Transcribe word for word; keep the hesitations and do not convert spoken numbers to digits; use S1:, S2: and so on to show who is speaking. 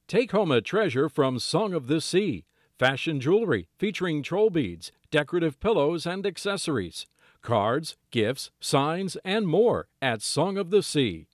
S1: Take home a treasure from Song of the Sea. Fashion jewelry featuring troll beads, decorative pillows and accessories, cards, gifts, signs, and more at Song of the Sea.